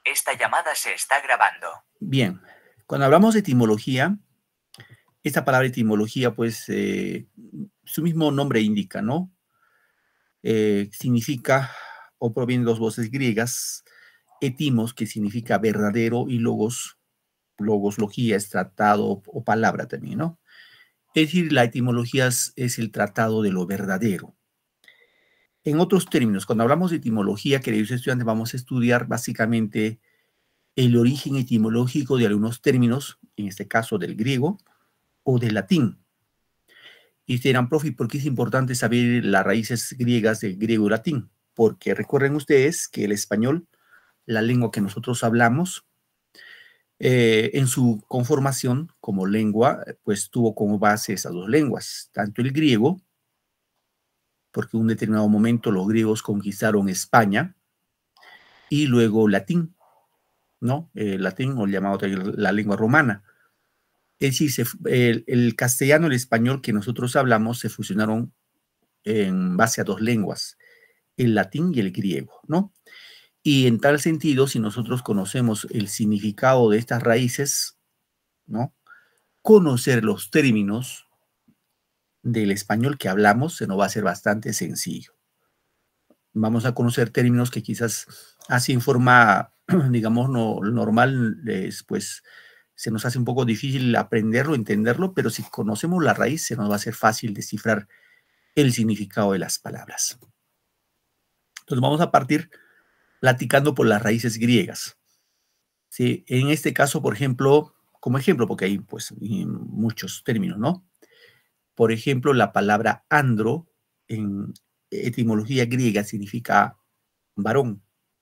Esta llamada se está grabando. Bien, cuando hablamos de etimología, esta palabra etimología, pues, su mismo nombre indica, ¿no? Significa, o proviene de dos voces griegas, etimos, que significa verdadero, y logos, logía, es tratado o palabra también, ¿no? Es decir, la etimología es el tratado de lo verdadero. En otros términos, cuando hablamos de etimología, queridos estudiantes, vamos a estudiar básicamente el origen etimológico de algunos términos, en este caso del griego o del latín. Y dirán, profe, ¿por qué es importante saber las raíces griegas del griego y latín? Porque recuerden ustedes que el español, la lengua que nosotros hablamos, en su conformación como lengua, pues tuvo como base esas dos lenguas, tanto el griego, porque en un determinado momento los griegos conquistaron España, y luego latín, ¿no? El latín, o llamado también la lengua romana. Es decir, el castellano y el español que nosotros hablamos se fusionaron en base a dos lenguas, el latín y el griego, ¿no? Y en tal sentido, si nosotros conocemos el significado de estas raíces, ¿no? Conocer los términos del español que hablamos se nos va a hacer bastante sencillo. Vamos a conocer términos que quizás así en forma, digamos, no, normal, pues se nos hace un poco difícil aprenderlo, entenderlo, pero si conocemos la raíz se nos va a hacer fácil descifrar el significado de las palabras. Entonces vamos a partir platicando por las raíces griegas. Sí, en este caso, por ejemplo, como ejemplo, porque hay pues muchos términos, ¿no? Por ejemplo, la palabra andro en etimología griega significa varón.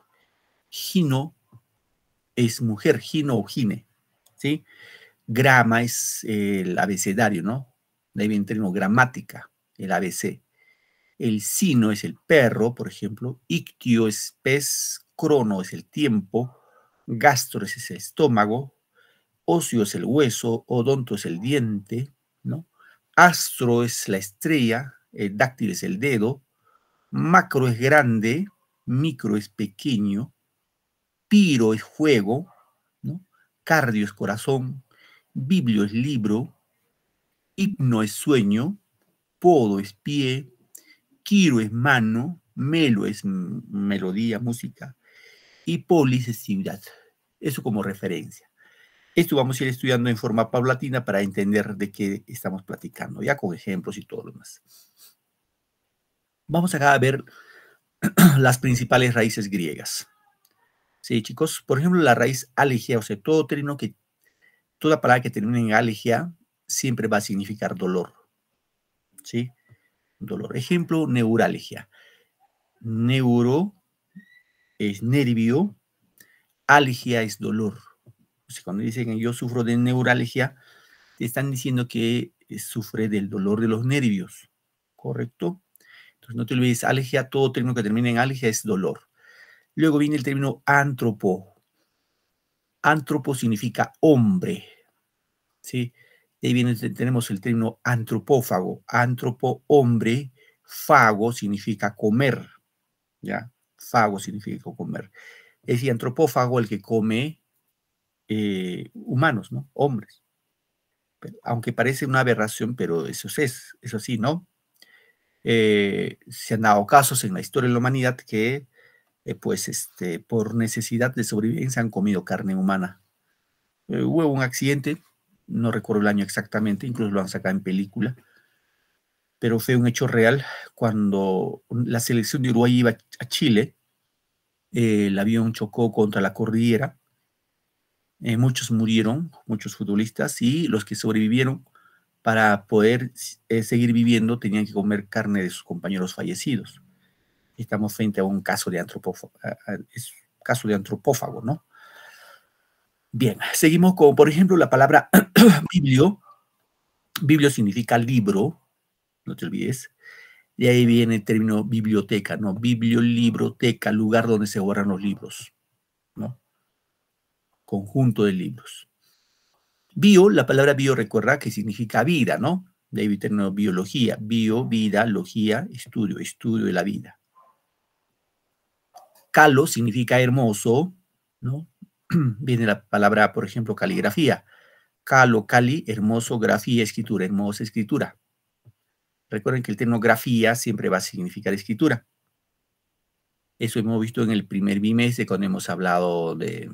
Gino es mujer, gino o gine, ¿sí? Grama es el abecedario, ¿no? De ahí viene el término gramática, el ABC. El sino es el perro, por ejemplo. Ictio es pez, crono es el tiempo, gastro es el estómago, ocio es el hueso, odonto es el diente, ¿no? Astro es la estrella, dáctil es el dedo, macro es grande, micro es pequeño, piro es fuego, ¿no? Cardio es corazón, biblio es libro, hipno es sueño, podo es pie, quiro es mano, melo es melodía, música, y polis es ciudad. Eso como referencia. Esto vamos a ir estudiando en forma paulatina para entender de qué estamos platicando, ya con ejemplos y todo lo demás. Vamos acá a ver las principales raíces griegas. Sí, chicos, por ejemplo, la raíz alegia, o sea, toda palabra que termine en alegia siempre va a significar dolor. ¿Sí? Dolor. Ejemplo, neuralgia. Neuro es nervio, algia es dolor. O sea, cuando dicen yo sufro de neuralgia, te están diciendo que sufre del dolor de los nervios, ¿correcto? Entonces no te olvides, algia, todo término que termine en algia es dolor. Luego viene el término antropo. Antropo significa hombre, ¿sí? De ahí viene, tenemos el término antropófago. Antropo, hombre, fago significa comer, ¿ya? Fago significa comer. Es decir, antropófago el que come humanos, ¿no? Hombres. Pero, aunque parece una aberración, pero eso es, eso sí, ¿no? Se han dado casos en la historia de la humanidad que, pues, por necesidad de sobrevivencia han comido carne humana. Hubo un accidente, no recuerdo el año exactamente, incluso lo han sacado en película, pero fue un hecho real cuando la selección de Uruguay iba a Chile, el avión chocó contra la cordillera, muchos murieron, muchos futbolistas, y los que sobrevivieron, para poder seguir viviendo, tenían que comer carne de sus compañeros fallecidos. Estamos frente a un caso de antropófago, ¿no? Bien, seguimos con, por ejemplo, la palabra biblio. Biblio significa libro, no te olvides. De ahí viene el término biblioteca, ¿no? Biblio, libroteca, lugar donde se guardan los libros, ¿no? Conjunto de libros. Bio, la palabra bio recuerda que significa vida, ¿no? De ahí viene el término biología, bio, vida, logía, estudio, estudio de la vida. Calo significa hermoso, ¿no? viene la palabra, por ejemplo, caligrafía. Calo, cali, hermoso, grafía, escritura, hermosa escritura. Recuerden que el término grafía siempre va a significar escritura. Eso hemos visto en el primer bimestre cuando hemos hablado de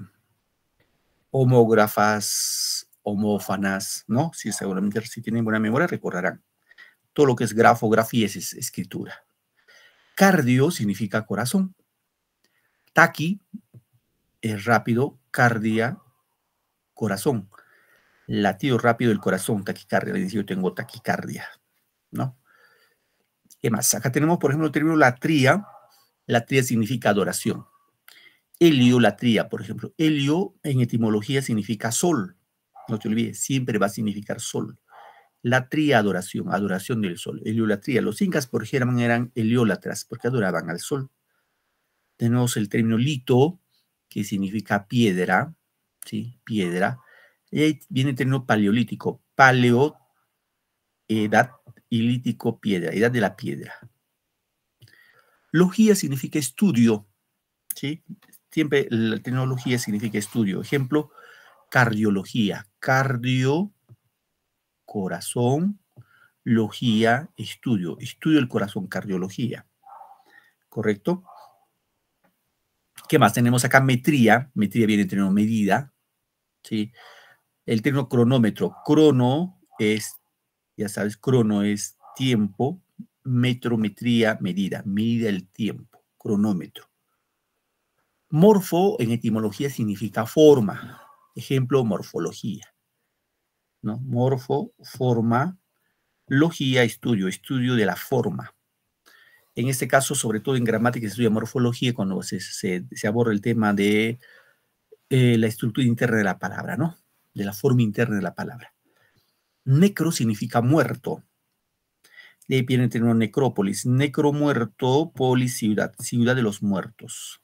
homógrafas, homófanas, ¿no? Si seguramente si tienen buena memoria recordarán. Todo lo que es grafografía es escritura. Cardio significa corazón. Taqui es rápido, cardia, corazón. Latido rápido del corazón, taquicardia. Les digo, yo tengo taquicardia, ¿no? ¿Qué más? Acá tenemos, por ejemplo, el término latría. Latría significa adoración. Heliolatría, por ejemplo. Helio en etimología significa sol. No te olvides, siempre va a significar sol. Latría, adoración, adoración del sol. Heliolatría. Los incas, por ejemplo, eran heliólatras porque adoraban al sol. Tenemos el término lito, que significa piedra, ¿sí? Piedra. Y ahí viene el término paleolítico. Paleo, edad, y lítico, piedra, edad de la piedra. Logía significa estudio, ¿sí? Siempre la tecnología significa estudio. Ejemplo, cardiología. Cardio, corazón, logía, estudio. Estudio del corazón, cardiología. ¿Correcto? ¿Qué más? Tenemos acá metría. Metría viene del término medida, ¿sí? El término cronómetro. Crono es, ya sabes, crono es tiempo. Metrometría, medida. Medida el tiempo. Cronómetro. Morfo en etimología significa forma. Ejemplo, morfología, ¿no? Morfo, forma, logía, estudio, estudio de la forma. En este caso, sobre todo en gramática, se estudia morfología cuando se aborda el tema de la estructura interna de la palabra, ¿no? De la forma interna de la palabra. Necro significa muerto. De ahí viene el término necrópolis. Necro, muerto, polis, ciudad. Ciudad de los muertos.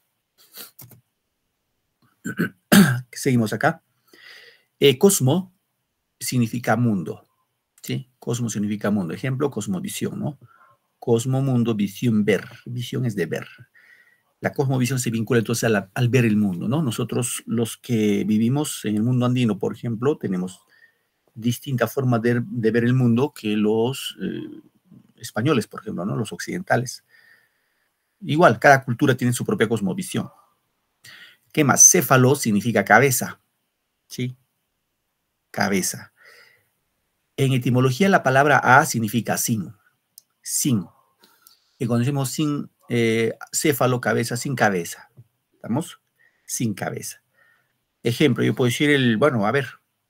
Seguimos acá. Cosmo significa mundo, ¿sí? Cosmo significa mundo. Ejemplo, cosmovisión, ¿no? Cosmo, mundo, visión, ver. Visión es de ver. La cosmovisión se vincula entonces al ver el mundo, ¿no? Nosotros, los que vivimos en el mundo andino, por ejemplo, tenemos distintas formas de ver el mundo que los españoles, por ejemplo, ¿no? Los occidentales. Igual, cada cultura tiene su propia cosmovisión. ¿Qué más? Céfalo significa cabeza, ¿sí? Cabeza. En etimología, la palabra a significa sin. Sin. Y cuando decimos sin céfalo, cabeza, sin cabeza. ¿Estamos? Sin cabeza. Ejemplo, yo puedo decir bueno, a ver.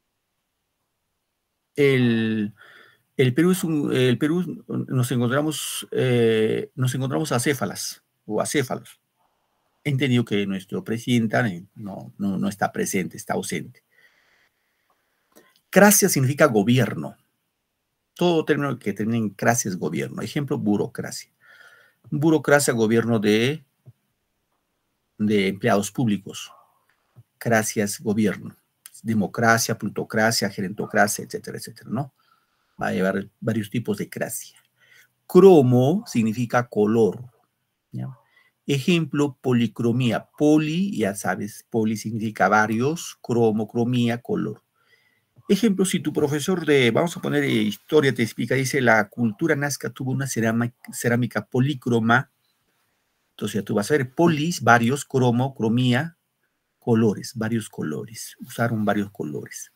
El Perú el Perú nos encontramos acéfalas o acéfalos. He entendido que nuestro presidente no está presente, está ausente. Cracia significa gobierno. Todo término que termina en cracia es gobierno. Ejemplo, burocracia. Burocracia, gobierno de empleados públicos. Cracias, gobierno. Democracia, plutocracia, gerentocracia, etcétera, etcétera, ¿no? Va a llevar varios tipos de cracia. Cromo significa color, ¿ya? Ejemplo, policromía. Poli, ya sabes, poli significa varios, cromo, cromía, color. Ejemplo, si tu profesor vamos a poner historia, te explica, dice, la cultura nazca tuvo una cerámica polícroma. Entonces ya tú vas a ver polis, varios, cromo, cromía, colores, varios colores. Usaron varios colores.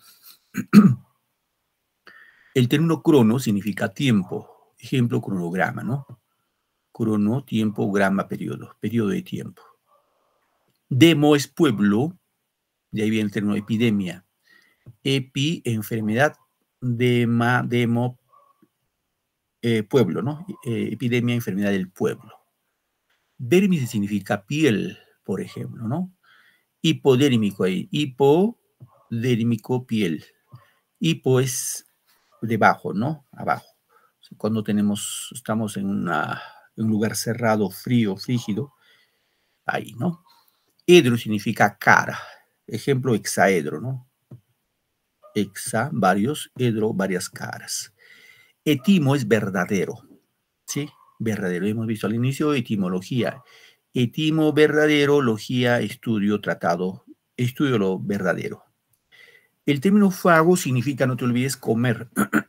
El término crono significa tiempo. Ejemplo, cronograma, ¿no? Crono, tiempo, grama, periodo. Periodo de tiempo. Demo es pueblo. De ahí viene el término epidemia. Epi, enfermedad. Demo, pueblo, ¿no? Epidemia, enfermedad del pueblo. Dermis significa piel, por ejemplo, ¿no? Hipodérmico ahí. Hipodérmico, piel. Hipo es debajo, ¿no? Abajo. Cuando estamos en un lugar cerrado, frío, frígido, ahí, ¿no? Hedro significa cara. Ejemplo, hexaedro, ¿no? Hexa, varios, hedro, varias caras. Etimo es verdadero, ¿sí? Verdadero. Hemos visto al inicio etimología. Etimo, verdadero, logía, estudio, tratado, estudio de lo verdadero. El término fago significa, no te olvides, comer.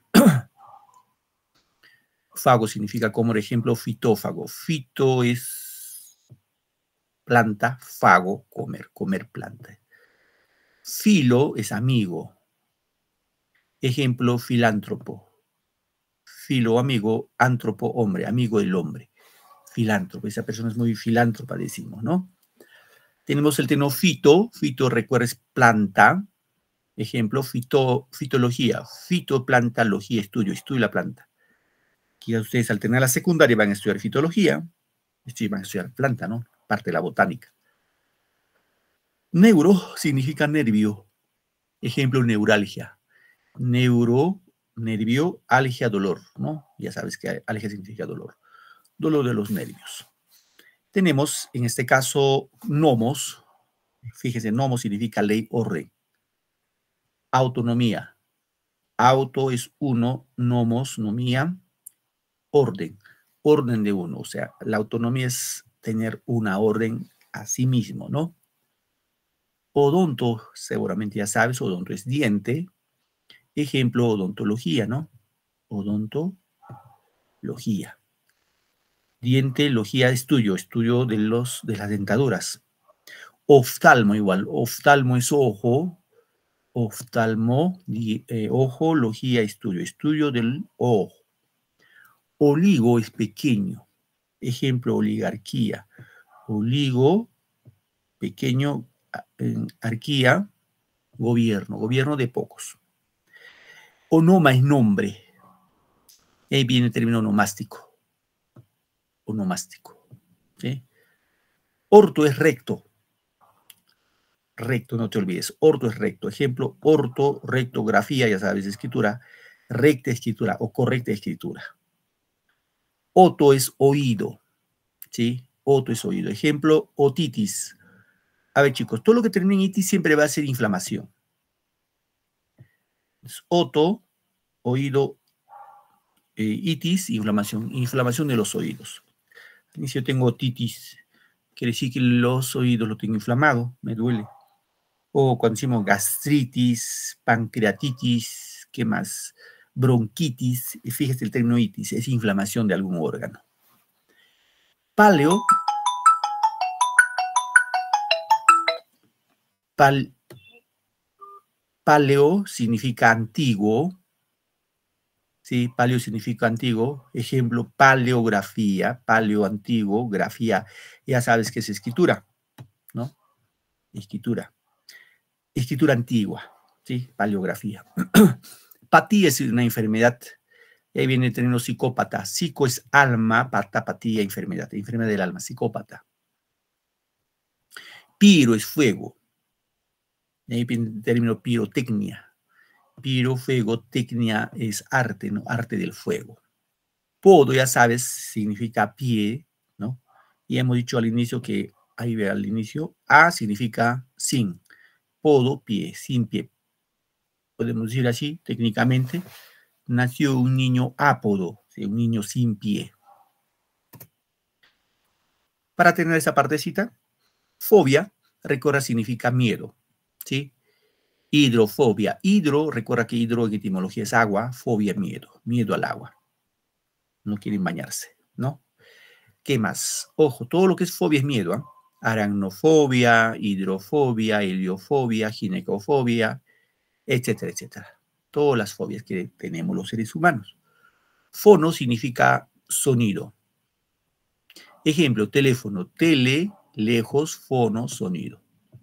Fago significa comer, ejemplo, fitófago. Fito es planta, fago, comer, comer planta. Filo es amigo. Ejemplo, filántropo. Filo, amigo, antropo, hombre, amigo del hombre. Filántropo, esa persona es muy filántropa, decimos, ¿no? Tenemos el término fito. Fito, recuerda, es planta. Ejemplo, fitología. Fitoplantología, estudio la planta. Quizás ustedes al tener la secundaria van a estudiar fitología. Van a estudiar planta, ¿no? Parte de la botánica. Neuro significa nervio. Ejemplo, neuralgia. Neuro, nervio, algia, dolor, ¿no? Ya sabes que algia significa dolor. Dolor de los nervios. Tenemos, en este caso, nomos. Fíjense, nomos significa ley, orden. Autonomía. Auto es uno, nomos, nomía, orden. Orden de uno. O sea, la autonomía es tener una orden a sí mismo, ¿no? Odonto, seguramente ya sabes, odonto es diente. Ejemplo, odontología, ¿no? Odontología. Diente, logía, estudio de las dentaduras. Oftalmo igual, oftalmo es ojo, oftalmo, ojo, logía, estudio del ojo. Oligo es pequeño, ejemplo, oligarquía. Oligo, pequeño, arquía, gobierno de pocos. Onoma es nombre, ahí viene el término onomástico. ¿Sí? Orto es recto. Recto, no te olvides. Orto es recto. Ejemplo, orto, rectografía, ya sabes, escritura, recta escritura o correcta escritura. Oto es oído, ¿sí? Oto es oído. Ejemplo, otitis. A ver, chicos, todo lo que termina en itis siempre va a ser inflamación. Oto, oído, itis, inflamación de los oídos. Si yo tengo otitis, quiere decir que los oídos los tengo inflamados, me duele. O cuando decimos gastritis, pancreatitis, ¿qué más? Bronquitis, fíjese el término itis, es inflamación de algún órgano. Paleo, paleo significa antiguo, ¿sí? Paleo significa antiguo, ejemplo, paleografía, paleo antiguo, grafía, ya sabes que es escritura, ¿no? Escritura antigua, ¿sí? Paleografía. Patía es una enfermedad. Ahí viene el término psicópata. Psico es alma, patía, enfermedad del alma, psicópata. Piro es fuego. Ahí viene el término pirotecnia. Piro, fuego, tecnia es arte, ¿no? Arte del fuego. Podo, ya sabes, significa pie, ¿no? Y hemos dicho al inicio que, ahí ve al inicio, a significa sin. Podo, pie, sin pie. Podemos decir así, técnicamente, nació un niño ápodo, ¿sí? Un niño sin pie. Para tener esa partecita, fobia, recuerda, significa miedo, ¿sí? Hidrofobia. Hidro, recuerda que hidro en etimología es agua, fobia, miedo al agua. No quieren bañarse, ¿no? ¿Qué más? Ojo, todo lo que es fobia es miedo, ¿eh? Aracnofobia, hidrofobia, heliofobia, ginecofobia, etcétera, etcétera. Todas las fobias que tenemos los seres humanos. Fono significa sonido. Ejemplo, teléfono, tele, lejos, fono, sonido.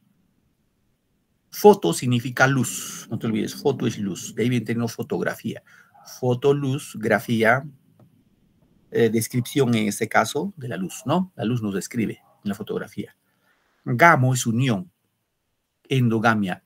Foto significa luz, no te olvides, foto es luz, de ahí viene término fotografía. Foto, luz, grafía, descripción en este caso de la luz, ¿no? La luz nos describe en la fotografía. Gamo es unión, endogamia,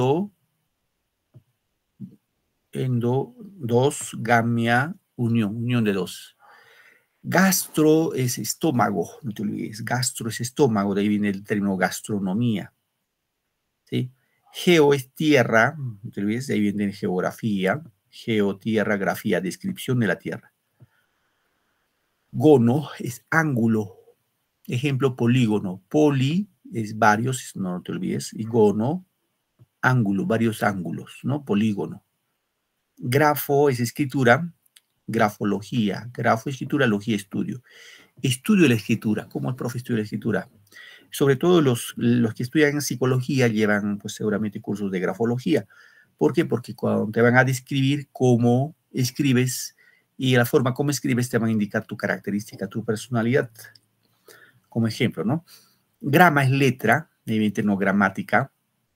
dos, gamia, unión de dos. Gastro es estómago, no te olvides, gastro es estómago, de ahí viene el término gastronomía, ¿sí? Geo es tierra, no te olvides, de ahí viene geografía, geo, tierra, grafía, descripción de la tierra. Gono es ángulo, ejemplo, polígono, poli, es varios, no te olvides, y gono, ángulo, varios ángulos, ¿no? Polígono. Grafo es escritura, grafología, grafo, escritura, logía, estudio. Estudio la escritura, ¿cómo el profe estudia la escritura? Sobre todo los que estudian psicología llevan pues seguramente cursos de grafología. ¿Por qué? Porque cuando te van a describir cómo escribes y la forma como escribes te van a indicar tu característica, tu personalidad. Como ejemplo, ¿no? Grama es letra, evidentemente no gramática.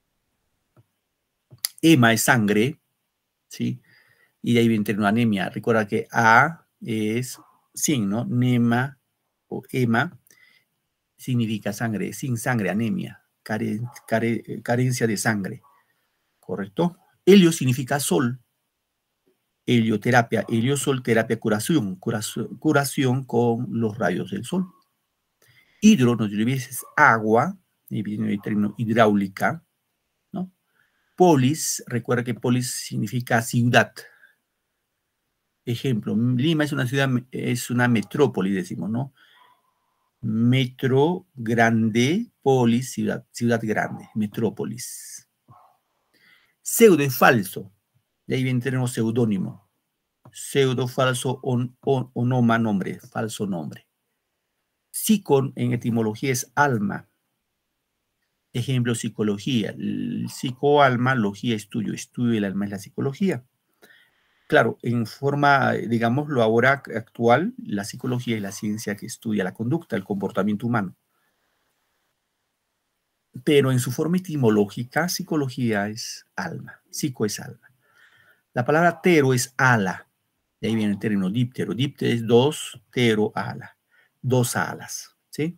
Ema es sangre, ¿sí? Y de ahí viene una anemia. Recuerda que A es sin, ¿no? Nema o ema significa sangre, sin sangre, anemia, carencia de sangre, ¿correcto? Helio significa sol, helioterapia, heliosol, terapia, curación con los rayos del sol. Hidro, no te olvides, es agua, y viene el término hidráulica, ¿no? Polis, recuerda que polis significa ciudad. Ejemplo, Lima es una ciudad, es una metrópoli, decimos, ¿no? Metro grande, polis, ciudad, ciudad grande, metrópolis. Pseudo es falso, de ahí viene tenemos seudónimo. Pseudo, falso, onoma, nombre, falso nombre. Psicon en etimología es alma. Ejemplo, psicología. Psicoalma, logía, estudio. Estudio del alma es la psicología. Claro, en forma, digámoslo ahora actual, la psicología es la ciencia que estudia la conducta, el comportamiento humano. Pero en su forma etimológica, psicología es alma, psico es alma. La palabra tero es ala, de ahí viene el término díptero. Díptero es dos, tero, ala, dos alas, ¿sí?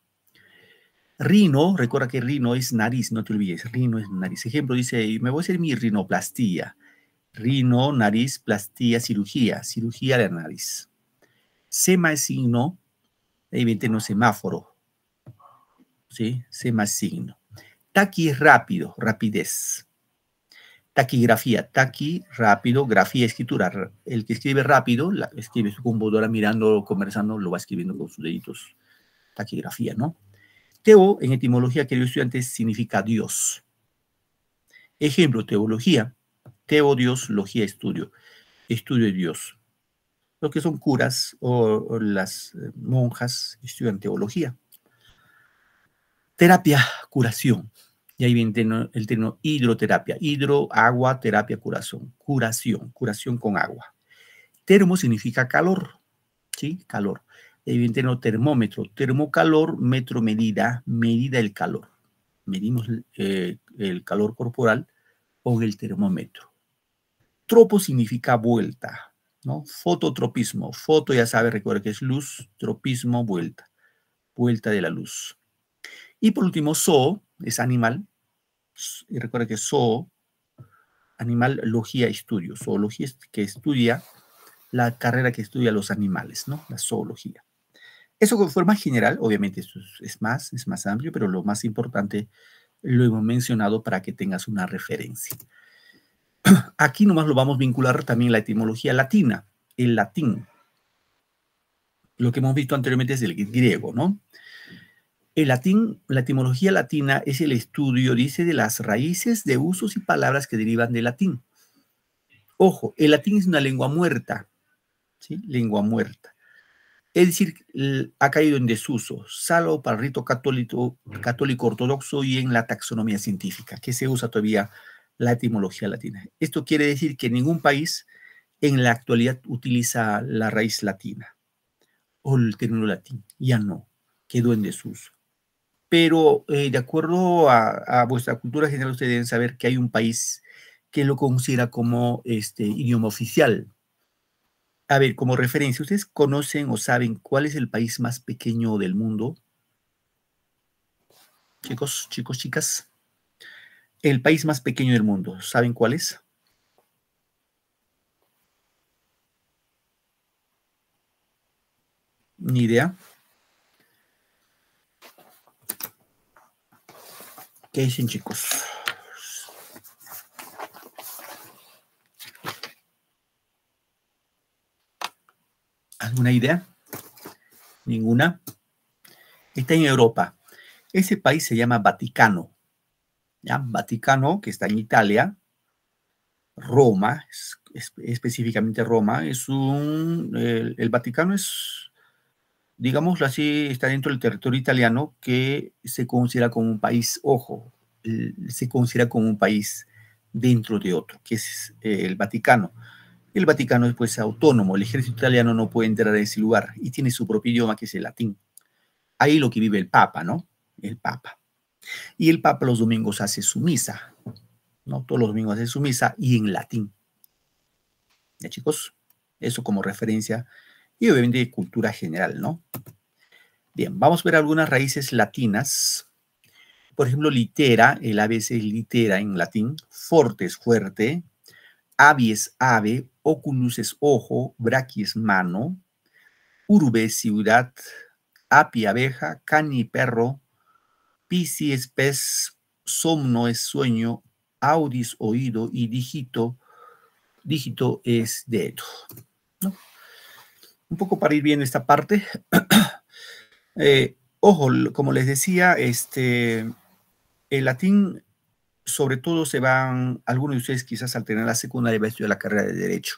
Rino, recuerda que rino es nariz, no te olvides, rino es nariz. Ejemplo, dice, me voy a hacer mi rinoplastía. Rino, nariz, plastía, cirugía, cirugía de la nariz. Sema es signo, ahí viene el semáforo, ¿sí? Sema es signo. Taqui es rápido, rapidez. Taquigrafía, taqui, rápido, grafía, escritura. El que escribe rápido, escribe su computadora mirando, conversando, lo va escribiendo con sus deditos. Taquigrafía, ¿no? Teo, en etimología, querido estudiante, significa Dios. Ejemplo, teología. Teo, Dios, logía, estudio. Estudio de Dios. Los que son curas o las monjas estudian teología. Terapia, curación. Y ahí viene el término hidroterapia. Hidro, agua, terapia, curación. Curación con agua. Termo significa calor, ¿sí? Calor. Y ahí viene el término termómetro. Termocalor, metro, medida, medida el calor. Medimos el calor corporal con el termómetro. Tropo significa vuelta, ¿no? Fototropismo. Foto, ya sabe, recuerda que es luz, tropismo, vuelta. Vuelta de la luz. Y por último, zoo es animal. Y recuerda que zoo, animal, logía, estudio. Zoología es que estudia la carrera que estudia los animales, ¿no? La zoología. Eso de forma general, obviamente esto es más amplio, pero lo más importante lo hemos mencionado para que tengas una referencia. Aquí nomás lo vamos a vincular también la etimología latina, el latín. Lo que hemos visto anteriormente es el griego, ¿no? El latín, la etimología latina es el estudio, dice, de las raíces de usos y palabras que derivan del latín. Ojo, el latín es una lengua muerta, ¿sí? Lengua muerta. Es decir, ha caído en desuso, salvo para el rito católico ortodoxo y en la taxonomía científica, que se usa todavía la etimología latina. Esto quiere decir que ningún país en la actualidad utiliza la raíz latina o el término latín. Ya no, quedó en desuso. Pero de acuerdo a vuestra cultura general, ustedes deben saber que hay un país que lo considera como idioma oficial. A ver, como referencia, ¿ustedes conocen o saben cuál es el país más pequeño del mundo? Chicos, chicas. El país más pequeño del mundo, ¿saben cuál es? Ni idea. ¿Qué dicen, chicos? ¿Alguna idea? Ninguna. Está en Europa. Ese país se llama Vaticano, ¿ya? Vaticano, que está en Italia. Roma, específicamente Roma, el Vaticano es, digámoslo así, está dentro del territorio italiano que se considera como un país, ojo, se considera como un país dentro de otro, que es el Vaticano. El Vaticano es pues autónomo, el ejército italiano no puede entrar a ese lugar y tiene su propio idioma que es el latín. Ahí lo que vive el Papa, ¿no? El Papa. Y el Papa los domingos hace su misa, ¿no? Todos los domingos hace su misa y en latín. ¿Ya, chicos? Eso como referencia y obviamente cultura general, ¿no? Bien, vamos a ver algunas raíces latinas. Por ejemplo, litera, el ABC es litera en latín, forte es fuerte, avi es ave, oculus es ojo, braqui es mano, urbe es ciudad, api abeja, cani perro, pisi es pez, somno es sueño, audis oído y dígito es dedo, ¿no? Un poco para ir viendo esta parte. Ojo, como les decía, el latín, sobre todo algunos de ustedes quizás al tener la secundaria va a estudiar la carrera de Derecho.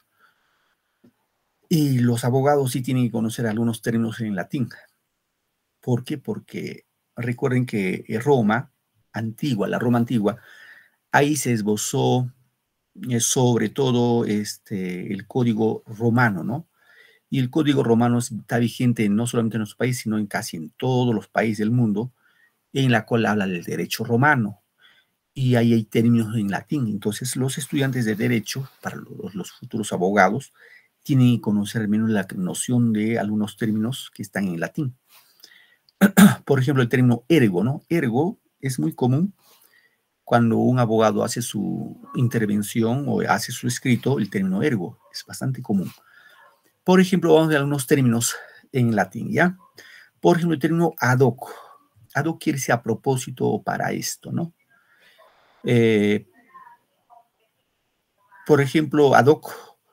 Y los abogados sí tienen que conocer algunos términos en latín. ¿Por qué? Porque recuerden que Roma antigua, la Roma antigua, ahí se esbozó sobre todo el código romano, ¿no? Y el código romano está vigente no solamente en nuestro país, sino en casi en todos los países del mundo, en la cual habla del derecho romano. Y ahí hay términos en latín. Entonces, los estudiantes de derecho, para los futuros abogados, tienen que conocer al menos la noción de algunos términos que están en latín. Por ejemplo, el término ergo, ¿no? Ergo es muy común cuando un abogado hace su intervención o hace su escrito, el término ergo es bastante común. Por ejemplo, vamos a ver algunos términos en latín, ¿ya? Por ejemplo, el término ad hoc. Ad hoc quiere decir a propósito o para esto, ¿no? Por ejemplo, ad hoc.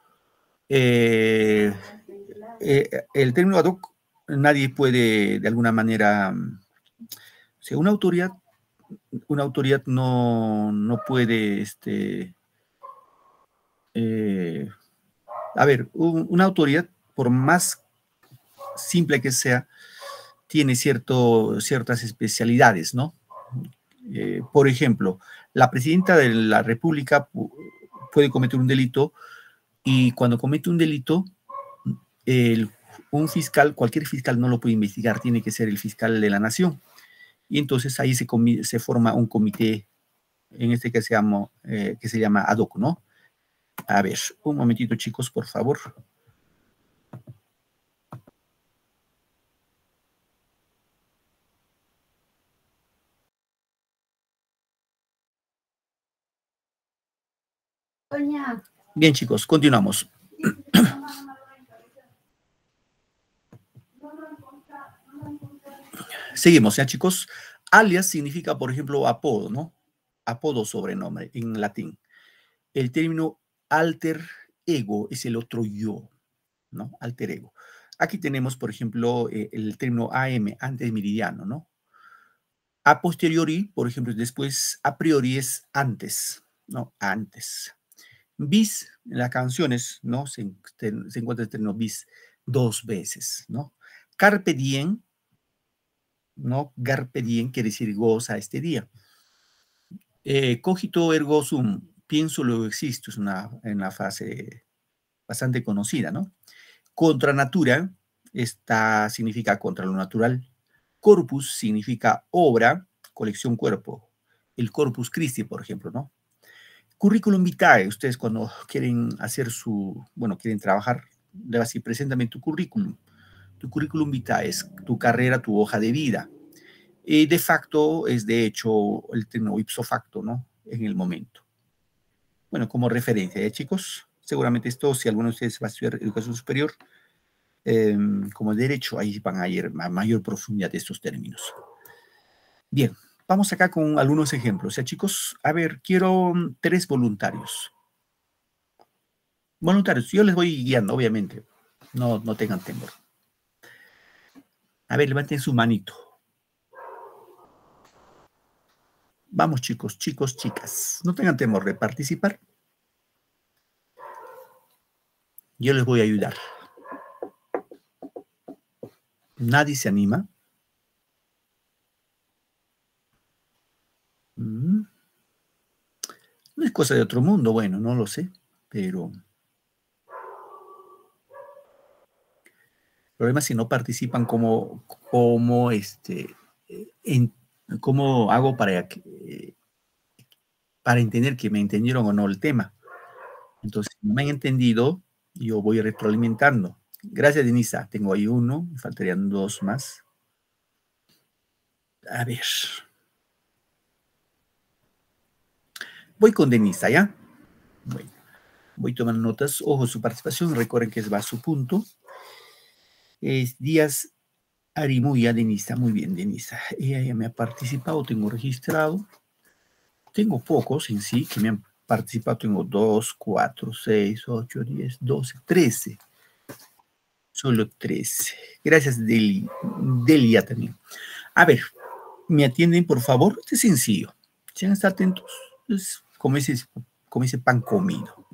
El término ad hoc, nadie puede de alguna manera, o sea, una autoridad no puede, a ver, una autoridad, por más simple que sea, tiene ciertas especialidades, ¿no? Por ejemplo, la presidenta de la República puede cometer un delito y cuando comete un delito, un fiscal, cualquier fiscal no lo puede investigar, tiene que ser el fiscal de la nación. Y entonces ahí se forma un comité, en este que se llama ad hoc, ¿no? A ver, un momentito, chicos, por favor. Bien, chicos, continuamos. Seguimos, ¿ya, chicos? Alias significa, por ejemplo, apodo, ¿no? Apodo, sobrenombre, en latín. El término alter ego es el otro yo, ¿no? Alter ego. Aquí tenemos, por ejemplo, el término AM, antes meridiano, ¿no? A posteriori, por ejemplo, después, a priori es antes, ¿no? Antes. Bis, en las canciones, ¿no? Se encuentra el término bis 2 veces, ¿no? Carpe diem, ¿no? Carpe diem quiere decir goza este día. Cogito ergo sum, pienso luego existo, es una frase bastante conocida, ¿no? Contra natura, esta significa contra lo natural. Corpus significa obra, colección cuerpo. El Corpus Christi, por ejemplo, ¿no? Curriculum vitae, ustedes cuando quieren quieren trabajar, le vas a decir, preséntame tu currículum. Tu currículum vitae es tu carrera, tu hoja de vida. Y de facto es de hecho el término ipso facto, ¿no? En el momento. Bueno, como referencia, ¿eh, chicos? Seguramente esto, si alguno de ustedes va a estudiar educación superior, como derecho, ahí van a ir a mayor profundidad de estos términos. Bien, vamos acá con algunos ejemplos. ¿Ya, chicos? A ver, quiero 3 voluntarios. Voluntarios, yo les voy guiando, obviamente. No tengan temor. A ver, levanten su manito. Vamos, chicos, chicos, chicas. No tengan temor de participar. Yo les voy a ayudar. Nadie se anima. No es cosa de otro mundo, bueno, no lo sé, pero el problema es si no participan, ¿cómo hago para entender que me entendieron o no el tema? Entonces, si no me han entendido, yo voy retroalimentando. Gracias, Denisa. Tengo ahí uno, me faltarían dos más. A ver. Voy con Denisa, ¿ya? Bueno, voy tomando notas. Ojo, su participación. Recuerden que va a su punto. Es Díaz Arimuya, Denisa. Muy bien, Denisa. Ella ya me ha participado, tengo registrado. Tengo pocos en sí que me han participado. Tengo 2, 4, 6, 8, 10, 12, 13. Solo 13. Gracias, Delia también. A ver, ¿me atienden, por favor? Este es sencillo. Sean atentos. Es como ese pan comido.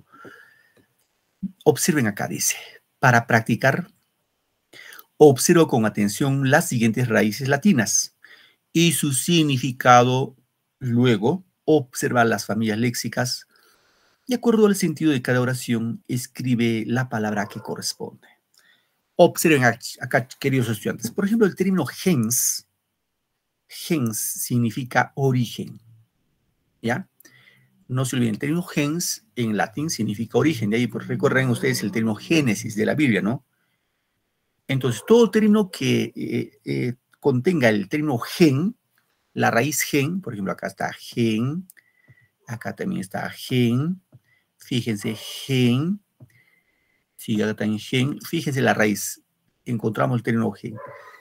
Observen acá, dice. Para practicar, observo con atención las siguientes raíces latinas y su significado. Luego, observa las familias léxicas. De acuerdo al sentido de cada oración, escribe la palabra que corresponde. Observen acá, queridos estudiantes. Por ejemplo, el término gens significa origen, ¿ya? No se olviden, el término gens en latín significa origen. De ahí, pues, recuerden ustedes el término génesis de la Biblia, ¿no? Entonces, todo término que contenga el término gen, la raíz gen, por ejemplo, acá está gen, acá también está gen, fíjense, gen, sí, acá también gen, fíjense la raíz, encontramos el término gen.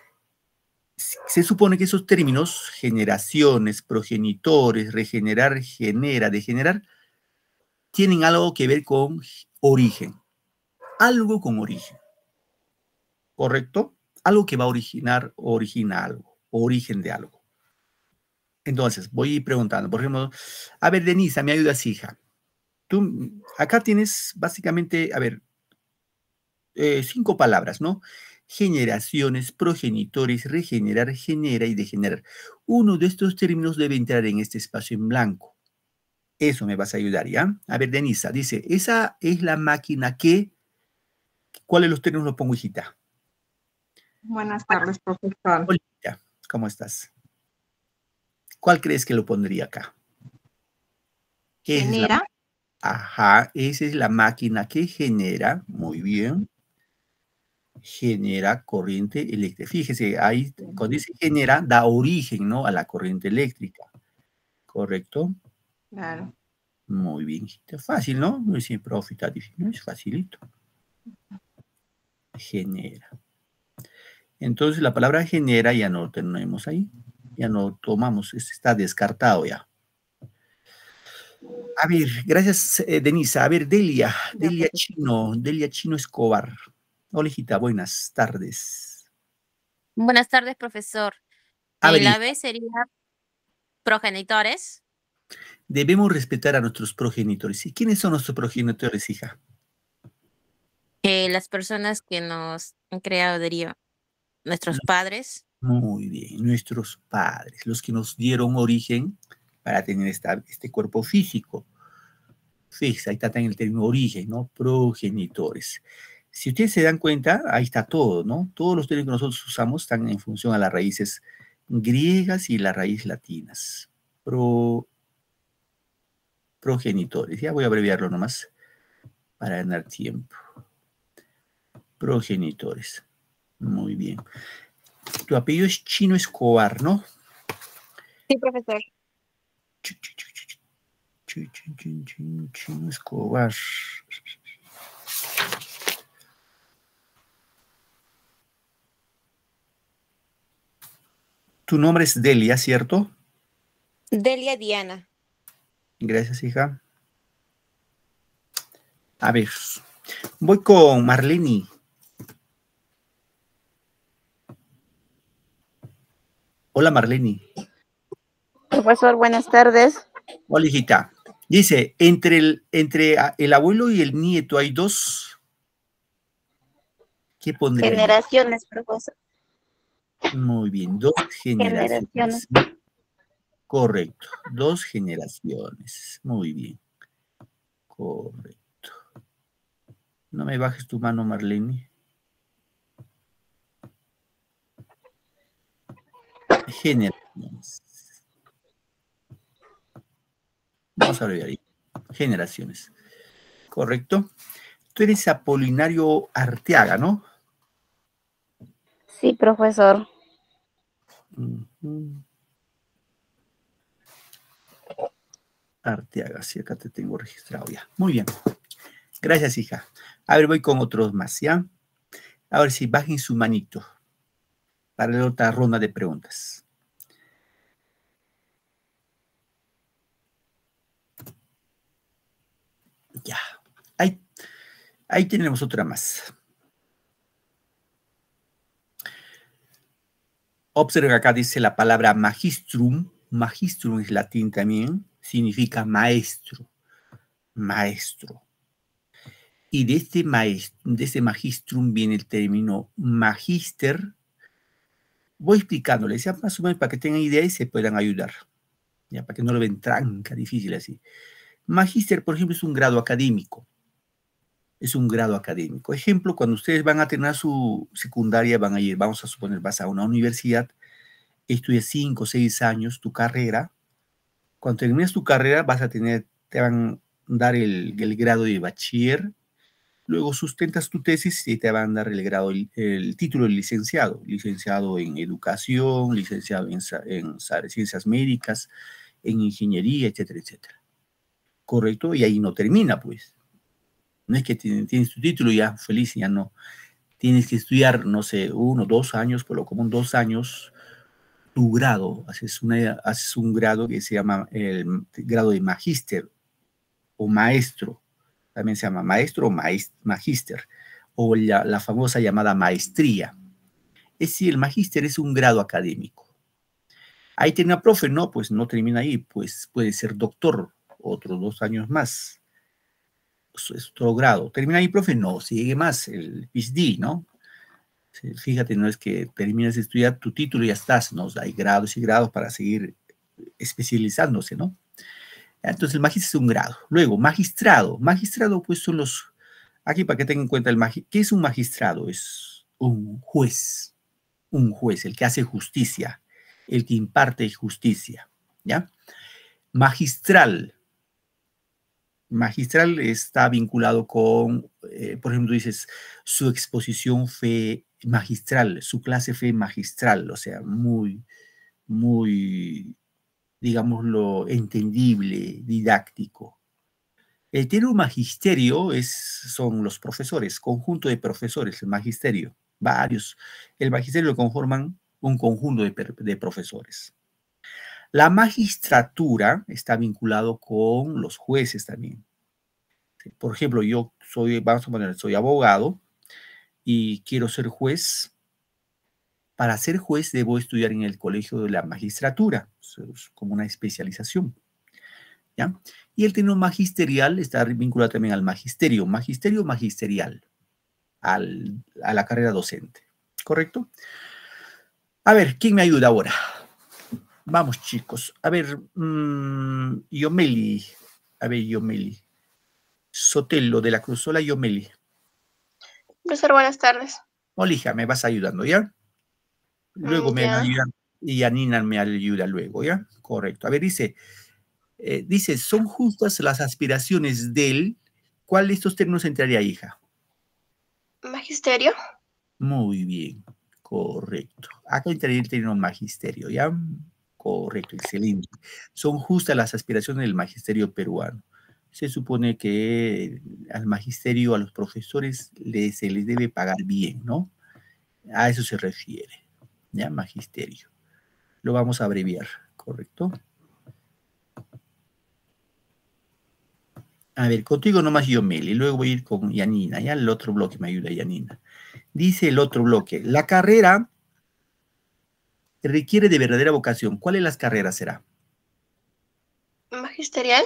Se supone que esos términos, generaciones, progenitores, regenerar, genera, degenerar, tienen algo que ver con origen, algo con origen, ¿correcto? Algo que va a origina algo, origen de algo. Entonces, voy preguntando, por ejemplo, a ver, Denisa, me ayudas, hija. Tú, acá tienes básicamente, a ver, 5 palabras, ¿no? Generaciones, progenitores, regenerar, genera y degenerar. Uno de estos términos debe entrar en este espacio en blanco. Eso me vas a ayudar, ¿ya? A ver, Denisa, dice, esa es la máquina que... ¿Cuáles los términos los pongo, hijita? Buenas tardes, profesor. Hola, hijita, ¿cómo estás? ¿Cuál crees que lo pondría acá? Genera. Ajá, esa es la máquina que genera, muy bien, genera corriente eléctrica. Fíjese, ahí cuando dice genera, da origen, ¿no? A la corriente eléctrica, ¿correcto? Claro. Muy bien, hijita. Fácil, ¿no? No es siempre profita, no es facilito. Genera. Entonces la palabra genera ya no tenemos ahí, ya no tomamos, está descartado ya. A ver, gracias, Denisa. A ver, Delia Chino Escobar. Hola, hijita, buenas tardes. Buenas tardes, profesor. A ver, La B sería progenitores. debemos respetar a nuestros progenitores. ¿Y quiénes son nuestros progenitores, hija? Las personas que nos han creado, diría, nuestros padres. Muy bien, nuestros padres, los que nos dieron origen para tener este cuerpo físico. Fíjese, ahí está también el término origen, ¿no? Progenitores. Si ustedes se dan cuenta, ahí está todo, ¿no? Todos los términos que nosotros usamos están en función a las raíces griegas y las raíces latinas. Progenitores. Ya voy a abreviarlo nomás para ganar tiempo. Progenitores. Muy bien. Tu apellido es Chino Escobar, ¿no? Sí, profesor. Chino Escobar. Tu nombre es Delia, ¿cierto? Delia Diana. Gracias, hija. A ver, voy con Marlene. Hola, Marlene. Profesor, buenas tardes. Hola, hijita. Dice, entre el abuelo y el nieto hay dos. ¿Qué pondría ahí? Generaciones, profesor. Muy bien, dos generaciones. Correcto, dos generaciones. Muy bien. Correcto. No me bajes tu mano, Marlene. Generaciones. Vamos a ver ahí. Generaciones. Correcto. Tú eres Apolinario Arteaga, ¿no? Sí, profesor. Ujú. Arteaga, sí, acá te tengo registrado ya. Muy bien. Gracias, hija. A ver, voy con otros más, ¿ya? A ver si bajen su manito para la otra ronda de preguntas. Ya. Ahí tenemos otra más. Observa acá dice la palabra magistrum. Magistrum es latín también. Significa maestro. Maestro. Y de este magistrum viene el término magister. Voy explicándoles, ya más o menos para que tengan idea y se puedan ayudar. Ya, para que no lo ven tranca, difícil así. Magíster, por ejemplo, es un grado académico. Es un grado académico. Ejemplo, cuando ustedes van a terminar su secundaria, van a ir, vamos a suponer, vas a una universidad, estudias 5 o 6 años tu carrera. Cuando termines tu carrera, te van a dar el grado de bachiller. Luego sustentas tu tesis y te van a dar el título de licenciado. Licenciado en educación, licenciado en ciencias médicas, en ingeniería, etcétera, etcétera. ¿Correcto? Y ahí no termina, pues. No es que tienes tu título y ya feliz, ya no. Tienes que estudiar, no sé, 1, 2 años, por lo común 2 años, tu grado. Haces un grado que se llama el grado de magíster o maestro. También se llama maestro o magíster. O la famosa llamada maestría. Es decir, el magíster es un grado académico. Ahí termina profe, no, pues no termina ahí, pues puede ser doctor, otros 2 años más. Es otro grado. ¿Termina ahí, profe? No, sigue más, el PhD, ¿no? Fíjate, no es que terminas de estudiar tu título y ya estás, ¿no? Hay grados y grados para seguir especializándose, ¿no? Entonces, el magíster es un grado. Luego, magistrado. Magistrado, pues, son aquí para que tengan en cuenta ¿qué es un magistrado? Es un juez, el que hace justicia, el que imparte justicia, ¿ya? Magistral. Magistral está vinculado con, por ejemplo, dices, su exposición fue magistral, su clase fue magistral, o sea, muy, muy, digámoslo, entendible, didáctico. El término magisterio son los profesores, conjunto de profesores, el magisterio, varios. El magisterio lo conforman un conjunto de profesores. La magistratura está vinculado con los jueces también. Por ejemplo, vamos a poner, soy abogado y quiero ser juez. Para ser juez debo estudiar en el colegio de la magistratura, es como una especialización, ¿ya? Y el término magisterial está vinculado también al magisterio, magisterial, a la carrera docente, ¿correcto? A ver, ¿quién me ayuda ahora? Vamos, chicos. A ver, Yomeli. Sotelo de la Cruz. Hola, Yomeli. Profesor, buenas tardes. Hola, hija, me vas ayudando, ¿ya? Luego me va a ayudar y Anina me ayuda luego, ¿ya? Correcto. A ver, dice, ¿son justas las aspiraciones del... ¿Cuál de estos términos entraría, hija? Magisterio. Muy bien, correcto. Acá entraría el término magisterio, ¿ya? Correcto, excelente. Son justas las aspiraciones del magisterio peruano. Se supone que al magisterio, a los profesores, se les debe pagar bien, ¿no? A eso se refiere, ¿ya? Magisterio. Lo vamos a abreviar, ¿correcto? A ver, contigo nomás Yomeli, luego voy a ir con Yanina, ya el otro bloque me ayuda Yanina. Dice el otro bloque, la carrera requiere de verdadera vocación. ¿Cuál de las carreras será? Magisterial.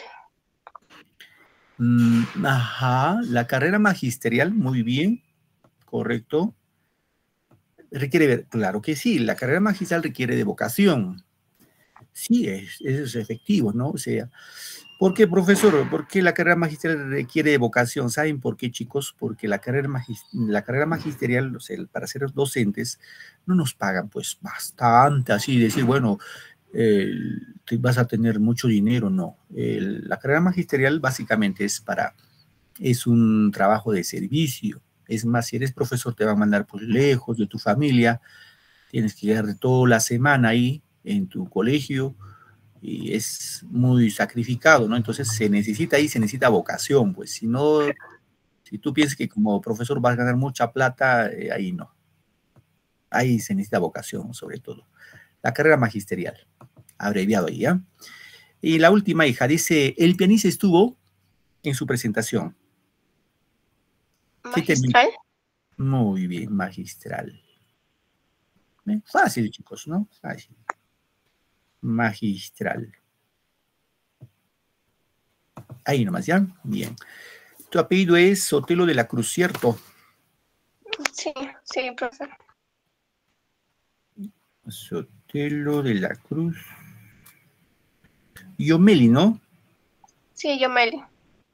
Ajá, la carrera magisterial, muy bien, correcto. Requiere ver, claro que sí, la carrera magistral requiere de vocación. Sí, es efectivo, ¿no? O sea, ¿por qué, profesor? ¿Por qué la carrera magisterial requiere de vocación? ¿Saben por qué, chicos? Porque la carrera magisterial, o sea, para ser docentes, no nos pagan pues bastante, así decir, bueno, vas a tener mucho dinero, no. La carrera magisterial básicamente es un trabajo de servicio. Es más, si eres profesor te van a mandar pues lejos de tu familia, tienes que quedar toda la semana ahí en tu colegio y es muy sacrificado, ¿no? Entonces se necesita vocación, pues si no, si tú piensas que como profesor vas a ganar mucha plata, ahí no. Ahí se necesita vocación, sobre todo. La carrera magisterial, abreviado ahí, ¿ya? Y la última hija dice, el pianista estuvo en su presentación. Magistral. Muy bien, magistral. Fácil, chicos, ¿no? Fácil. Magistral. Ahí nomás, ¿ya? Bien. Tu apellido es Sotelo de la Cruz, ¿cierto? Sí, sí, profesor. Sotelo de la Cruz. Yomeli, ¿no? Sí, Yomeli.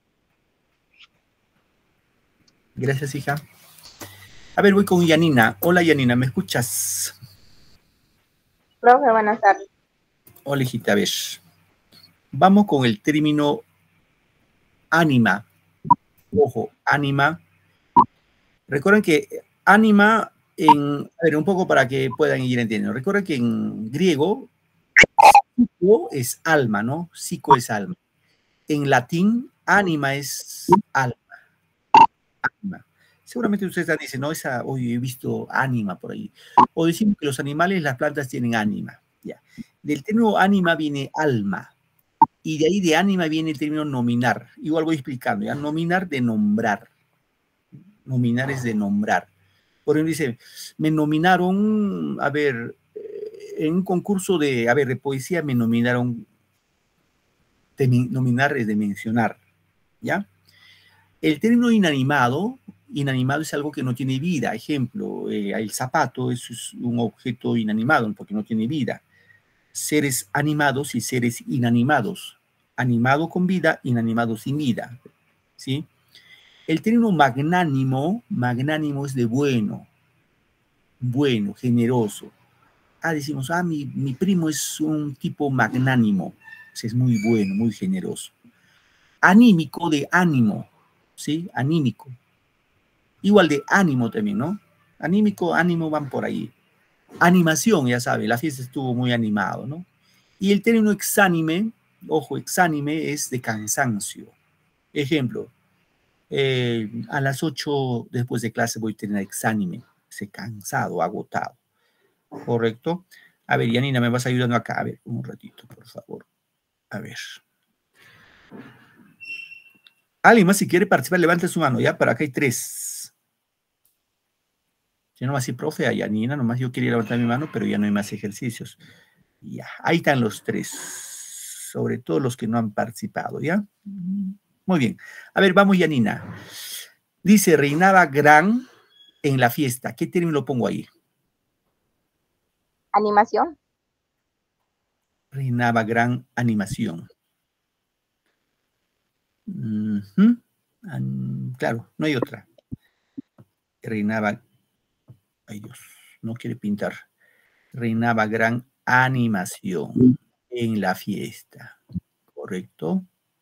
Gracias, hija. A ver, voy con Yanina. Hola, Yanina, ¿me escuchas? Profe, buenas tardes. Hola, hijita, a ver. Vamos con el término ánima. Ojo, ánima. Recuerden que ánima, a ver, un poco para que puedan ir entendiendo. Recuerden que en griego, psico es alma, ¿no? Psico es alma. En latín, ánima es alma. Ánima. Seguramente ustedes dicen, no, hoy he visto ánima por ahí. O decimos que los animales, las plantas tienen ánima. Ya. Del término ánima viene alma. Y de ahí de ánima viene el término nominar. Igual voy explicando, ¿ya? Nominar de nombrar. Nominar es de nombrar. Por ejemplo, dice, me nominaron, a ver, en un concurso de poesía me nominaron, nominar es de mencionar, ¿ya? El término inanimado es algo que no tiene vida. Ejemplo, el zapato es un objeto inanimado porque no tiene vida. Seres animados y seres inanimados. Animado con vida, inanimado sin vida, ¿sí? El término magnánimo es de bueno, generoso. Decimos, mi primo es un tipo magnánimo, es muy bueno, muy generoso. Anímico, de ánimo, ¿sí? Anímico. Igual de ánimo también, ¿no? Anímico, ánimo van por ahí. Animación, ya sabe, la fiesta estuvo muy animado, ¿no? Y el término exánime, ojo, exánime es de cansancio. Ejemplo, a las 8 después de clase voy a tener exánime, cansado, agotado. ¿Correcto? A ver, Yanina, me vas ayudando acá. A ver, un ratito, por favor. A ver. ¿Alguien más si quiere participar? Levante su mano, ¿ya? Para acá hay 3. Si no más, sí, profe, a Yanina, nomás yo quería levantar mi mano, pero ya no hay más ejercicios. Ya, ahí están los 3. Sobre todo los que no han participado, ¿ya? Muy bien. A ver, vamos, Yanina. Dice, reinaba gran en la fiesta. ¿Qué término lo pongo ahí? Animación. Reinaba gran animación. Claro, no hay otra. Reinaba, ay Dios, no quiere pintar. Reinaba gran animación en la fiesta. ¿Correcto?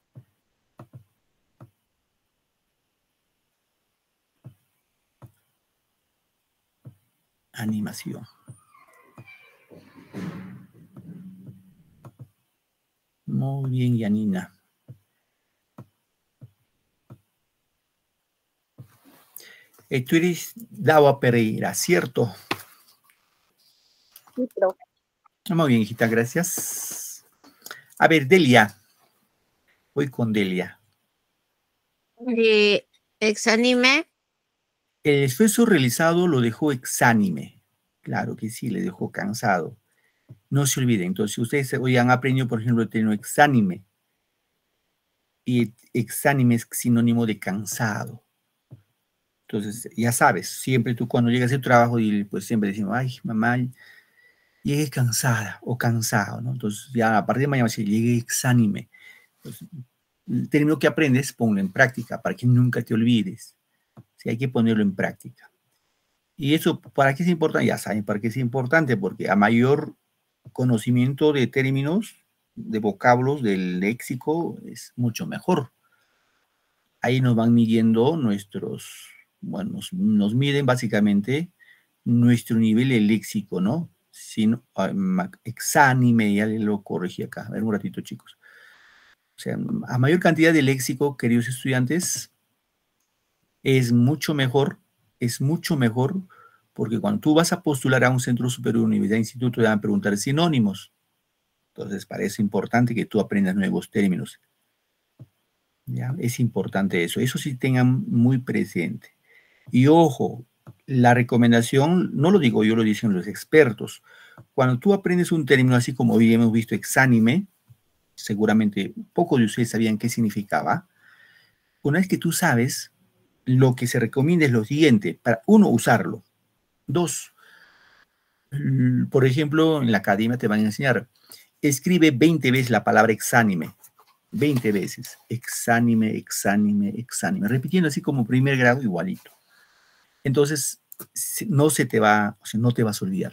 Animación. Muy bien, Yanina. Tú eres Dawa Pereira, ¿cierto? Sí, profe. Muy bien, hijita, gracias. A ver, Delia. Voy con Delia. Exánime. El esfuerzo realizado lo dejó exánime. Claro que sí, le dejó cansado. No se olviden. Entonces, si ustedes hoy han aprendido, por ejemplo, el término exánime, y exánime es sinónimo de cansado. Entonces, ya sabes, siempre tú cuando llegas al trabajo y pues siempre decimos, ay, mamá, llegué cansada o cansado, ¿no? Entonces, ya a partir de mañana, si llegué exánime, pues, el término que aprendes, ponlo en práctica para que nunca te olvides. Sí, hay que ponerlo en práctica. Y eso, ¿para qué es importante? Ya saben, ¿para qué es importante? Porque a mayor conocimiento de términos, de vocablos, del léxico, es mucho mejor. Ahí nos van midiendo nuestros, bueno, nos miden básicamente nuestro nivel de léxico, ¿no? Exánime, ya lo corregí acá. A ver un ratito, chicos. O sea, a mayor cantidad de léxico, queridos estudiantes, es mucho mejor, porque cuando tú vas a postular a un centro superior, universidad, instituto, te van a preguntar sinónimos. Entonces, para eso es importante que tú aprendas nuevos términos. ¿Ya? Es importante eso. Eso sí tengan muy presente. Y ojo, la recomendación, no lo digo yo, lo dicen los expertos. Cuando tú aprendes un término así como hoy hemos visto exánime, seguramente pocos de ustedes sabían qué significaba. Una vez que tú sabes, lo que se recomienda es lo siguiente, para uno, usarlo. Dos, por ejemplo, en la academia te van a enseñar, escribe 20 veces la palabra exánime, 20 veces, exánime, exánime, exánime, repitiendo así como primer grado igualito. Entonces, no se te va, o sea, no te vas a olvidar.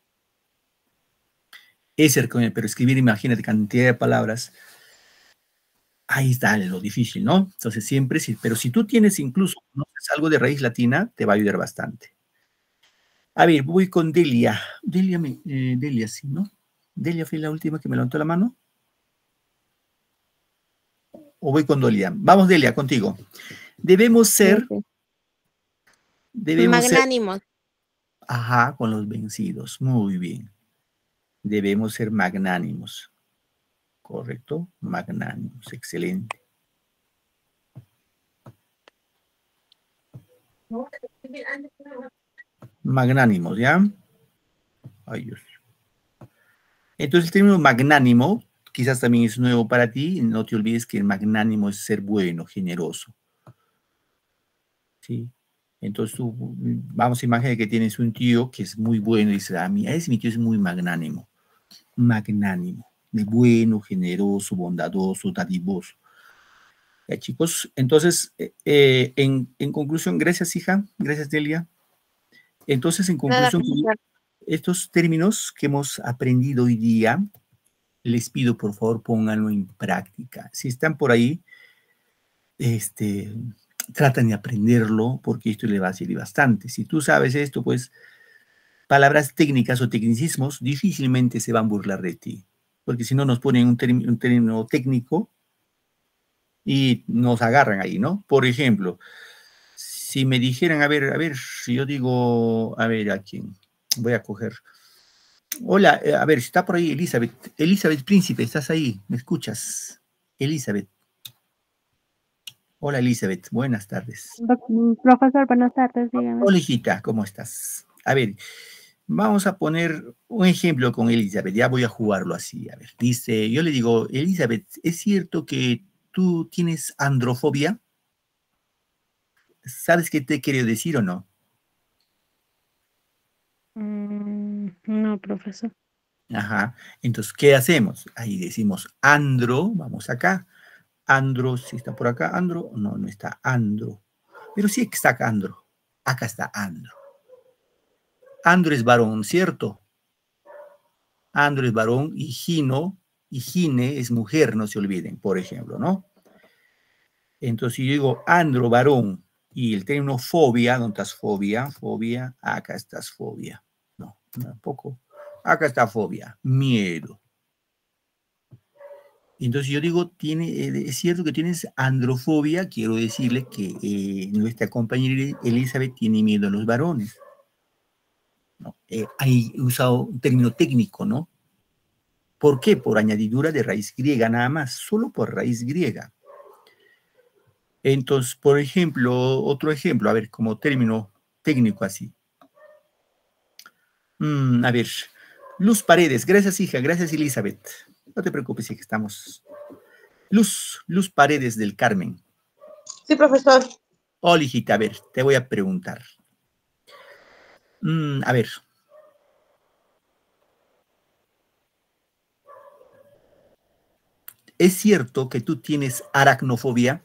Pero escribir, imagínate, cantidad de palabras, ahí está lo difícil, ¿no? Entonces, siempre, pero si tú tienes incluso conoces algo de raíz latina, te va a ayudar bastante. A ver, voy con Delia. Delia, sí, ¿no? Delia fue la última que me levantó la mano. ¿O voy con Delia? Vamos, Delia, contigo. Debemos ser... Magnánimos. Ajá, con los vencidos. Muy bien. Debemos ser magnánimos. ¿Correcto? Magnánimos. Excelente. Magnánimos, ¿ya? Ay, Dios. Entonces, el término magnánimo quizás también es nuevo para ti. No te olvides que el magnánimo es ser bueno, generoso. ¿Sí? Entonces, tú, vamos a imaginar que tienes un tío que es muy bueno y dices, mi tío es muy magnánimo. Magnánimo, de bueno, generoso, bondadoso, dadivoso. Ya, chicos, entonces, en conclusión, gracias, hija, gracias, Delia. Entonces, en conclusión, estos términos que hemos aprendido hoy día, les pido, por favor, pónganlo en práctica. Si están por ahí, tratan de aprenderlo, porque esto le va a servir bastante. Si tú sabes esto, pues, palabras técnicas o tecnicismos difícilmente se van a burlar de ti, porque si no nos ponen un término técnico y nos agarran ahí, ¿no? Por ejemplo, si me dijeran, a ver, si yo digo, a ver, ¿a quién? Voy a coger. Hola, a ver, si está por ahí Elizabeth. Elizabeth Príncipe, ¿estás ahí? ¿Me escuchas? Elizabeth. Hola, Elizabeth. Buenas tardes. Profesor, buenas tardes, dígame. Hola, hijita, ¿cómo estás? A ver, vamos a poner un ejemplo con Elizabeth. Ya voy a jugarlo así. A ver, dice, yo le digo, Elizabeth, ¿es cierto que tú tienes androfobia? ¿Sabes qué te quiero decir o no? No, profesor. Ajá. Entonces, ¿qué hacemos? Ahí decimos andro, vamos acá. Andro, si está por acá, andro, no, no está andro. Pero sí está acá andro. Acá está andro. Andro es varón, ¿cierto? Andro es varón y gine es mujer, no se olviden, por ejemplo, ¿no? Entonces, si yo digo andro, varón, y el término fobia, ¿dónde estás fobia? Fobia, acá estás fobia. No, tampoco. Acá está fobia, miedo. Entonces yo digo, es cierto que tienes androfobia, quiero decirle que nuestra compañera Elizabeth tiene miedo a los varones. ¿No? Hay usado un término técnico, ¿no? ¿Por qué? Por añadidura de raíz griega, nada más, solo por raíz griega. Entonces, por ejemplo, otro ejemplo, a ver, como término técnico así. A ver, Luz Paredes, gracias hija, gracias Elizabeth. No te preocupes, hija, estamos. Luz Paredes del Carmen. Sí, profesor. Hola, hijita, a ver, te voy a preguntar. A ver. ¿Es cierto que tú tienes aracnofobia?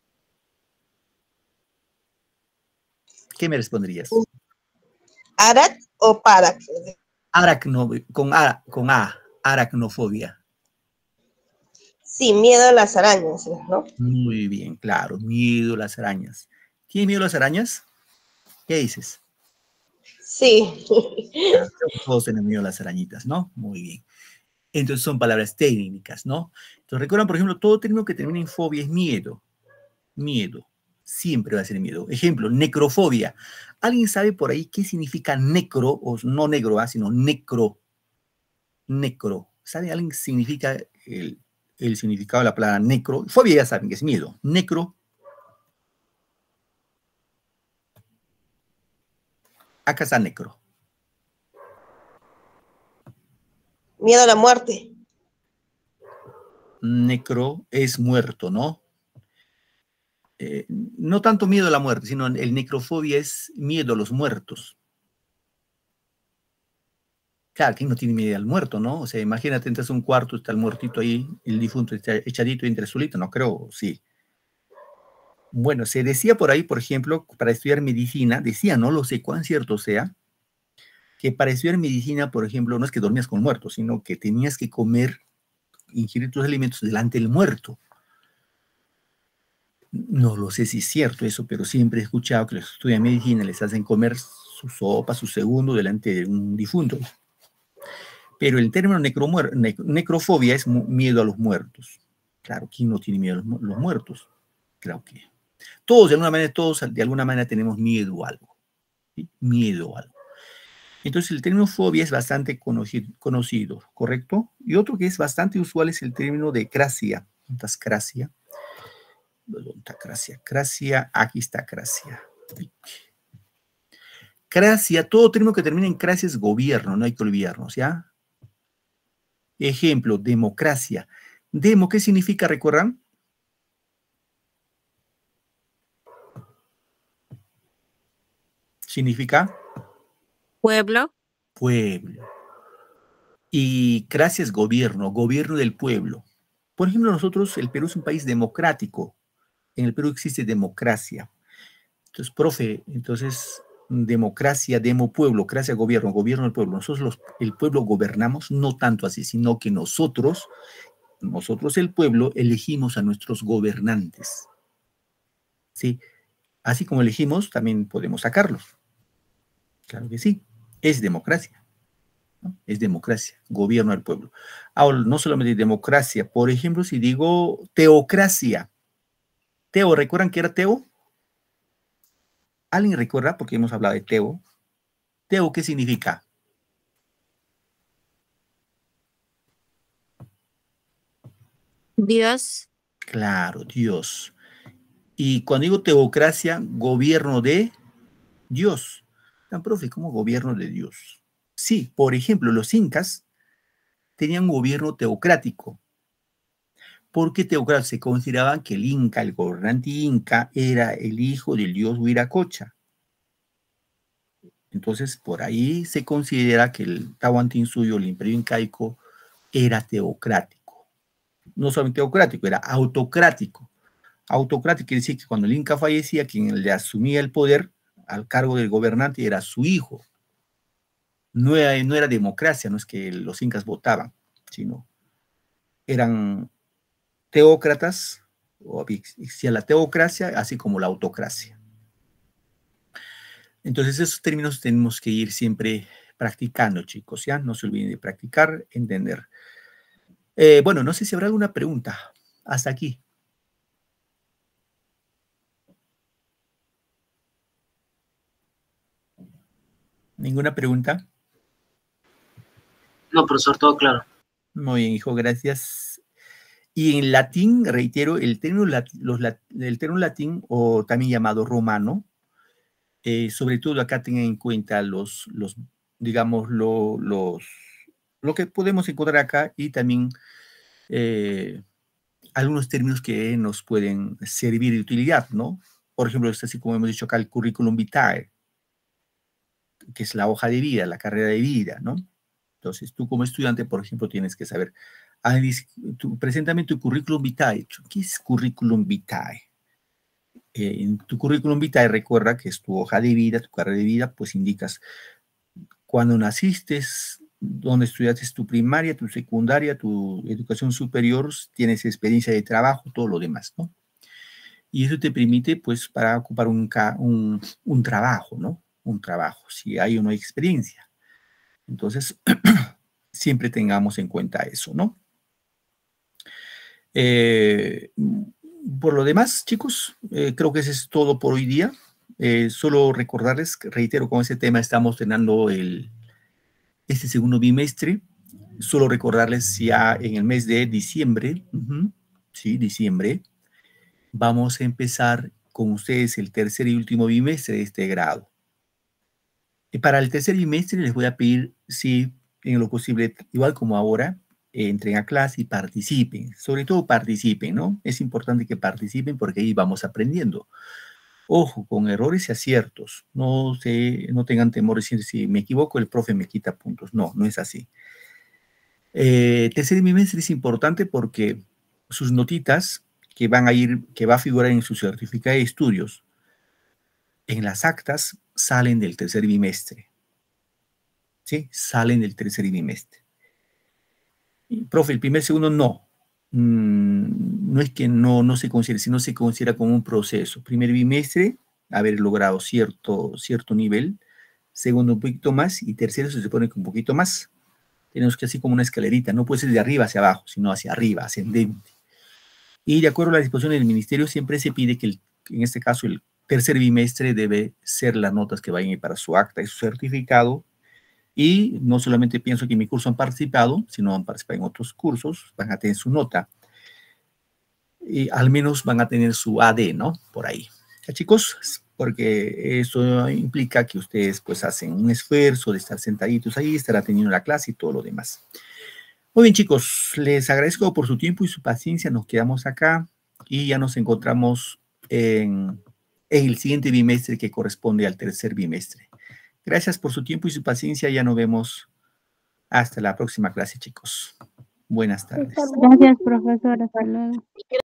¿Qué me responderías? ¿Arac o parac? Con A, aracnofobia. Sí, miedo a las arañas, ¿no? Muy bien, claro, miedo a las arañas. ¿Tienes miedo a las arañas? ¿Qué dices? Sí. Claro, todos tenemos miedo a las arañitas, ¿no? Muy bien. Entonces son palabras técnicas, ¿no? Entonces recuerdan, por ejemplo, todo término que termina en fobia es miedo. Miedo. Siempre va a ser miedo. Ejemplo, necrofobia. ¿Alguien sabe por ahí qué significa necro? O no negro, sino necro. Necro. ¿Sabe alguien qué significa el significado de la palabra necro? Fobia ya saben que es miedo. Necro. Acá está necro. Miedo a la muerte. Necro es muerto, ¿no? No tanto miedo a la muerte, sino el necrofobia es miedo a los muertos. Claro, ¿quién no tiene miedo al muerto, no? O sea, imagínate, entras a un cuarto, está el muertito ahí, el difunto está echadito y entre solito, no creo, sí. Bueno, se decía por ahí, por ejemplo, para estudiar medicina, decía, no lo sé cuán cierto sea, que para estudiar medicina, por ejemplo, no es que dormías con muertos, sino que tenías que comer, ingerir tus alimentos delante del muerto. No lo sé si es cierto eso, pero siempre he escuchado que los que estudian medicina les hacen comer su sopa, su segundo delante de un difunto. Pero el término necrofobia es miedo a los muertos. Claro, ¿quién no tiene miedo a los muertos? Claro que todos, de alguna manera tenemos miedo a algo. ¿Sí? Miedo a algo. Entonces el término fobia es bastante conocido, ¿correcto? Y otro que es bastante usual es el término de crasia. ¿Dónde está crasia? ¿Dónde está crasia? Crasia, aquí está crasia. Crasia, todo término que termina en crasia es gobierno, no hay que olvidarnos, ¿ya? Ejemplo, democracia. Demo, ¿qué significa, recuerdan? Significa Pueblo. pueblo. Y cracia es gobierno, gobierno del pueblo. Por ejemplo, nosotros, el Perú es un país democrático. En el Perú existe democracia. Entonces, profe, democracia, demo pueblo, cracia gobierno, gobierno del pueblo. Nosotros el pueblo gobernamos, no tanto así, sino que nosotros el pueblo elegimos a nuestros gobernantes. ¿Sí? Así como elegimos, también podemos sacarlos. Claro que sí, es democracia, ¿no? Es democracia, gobierno del pueblo. Ahora, no solamente democracia, por ejemplo, si digo teocracia. Teo, ¿recuerdan qué era Teo? ¿Alguien recuerda? Porque hemos hablado de Teo. Teo, ¿qué significa? Dios. Claro, Dios. Y cuando digo teocracia, gobierno de Dios. Tan profe, ¿cómo gobierno de Dios? Sí, por ejemplo, los incas tenían un gobierno teocrático. Porque teocrático se consideraban que el inca, el gobernante inca, era el hijo del dios Huiracocha. Entonces, por ahí se considera que el Tahuantinsuyo, el imperio incaico, era teocrático. No solamente teocrático, era autocrático. Autocrático quiere decir que cuando el inca fallecía, quien le asumía el poder al cargo del gobernante era su hijo. No era democracia, no es que los incas votaban, sino eran teócratas, o existía la teocracia, así como la autocracia. Entonces, esos términos tenemos que ir siempre practicando, chicos, ¿ya? No se olviden de practicar, entender. Bueno, no sé si habrá alguna pregunta hasta aquí. ¿Ninguna pregunta? No, profesor, todo claro. Muy bien, hijo, gracias. Y en latín, reitero, el término latín, o también llamado romano, sobre todo acá tengan en cuenta digamos, lo que podemos encontrar acá y también algunos términos que nos pueden servir de utilidad, ¿no? Por ejemplo, es así como hemos dicho acá, el currículum vitae, que es la hoja de vida, la carrera de vida, ¿no? Entonces, tú como estudiante, por ejemplo, tienes que saber, preséntame tu currículum vitae. ¿Qué es currículum vitae? En tu currículum vitae, recuerda que es tu hoja de vida, tu carrera de vida, pues indicas cuándo naciste, dónde estudiaste tu primaria, tu secundaria, tu educación superior, tienes experiencia de trabajo, todo lo demás, ¿no? Y eso te permite, pues, para ocupar un trabajo, ¿no? Un trabajo, si hay o no hay experiencia. Entonces, siempre tengamos en cuenta eso, ¿no? Por lo demás, chicos, creo que eso es todo por hoy día. Solo recordarles, reitero, con ese tema estamos teniendo este segundo bimestre. Solo recordarles ya en el mes de diciembre, sí, diciembre, vamos a empezar con ustedes el tercer y último bimestre de este grado. Y para el tercer bimestre les voy a pedir, si en lo posible, igual como ahora, entren a clase y participen. Sobre todo participen, ¿no? Es importante que participen porque ahí vamos aprendiendo. Ojo, con errores y aciertos. No tengan temor de decir, si me equivoco, el profe me quita puntos. No, no es así. Tercer bimestre es importante porque sus notitas que va a figurar en su certificado de estudios, en las actas, salen del tercer bimestre. ¿Sí? Salen del tercer bimestre. Y, profe, el primer, segundo, no. No es que no se considere, sino se considera como un proceso. Primer bimestre, haber logrado cierto nivel. Segundo, un poquito más. Y tercero, se supone que un poquito más. Tenemos que así como una escalerita. No puede ser de arriba hacia abajo, sino hacia arriba, ascendente. Y de acuerdo a la disposición del ministerio, siempre se pide que, en este caso, el tercer bimestre debe ser las notas que vayan para su acta y su certificado. Y no solamente pienso que en mi curso han participado, sino han participado en otros cursos, van a tener su nota. Y al menos van a tener su AD, ¿no? Por ahí. ¿Ya, chicos? Porque eso implica que ustedes pues hacen un esfuerzo de estar sentaditos ahí, estar atendiendo la clase y todo lo demás. Muy bien, chicos, les agradezco por su tiempo y su paciencia. Nos quedamos acá y ya nos encontramos en el siguiente bimestre que corresponde al tercer bimestre. Gracias por su tiempo y su paciencia. Ya nos vemos hasta la próxima clase, chicos. Buenas tardes. Gracias, profesor. Hasta luego.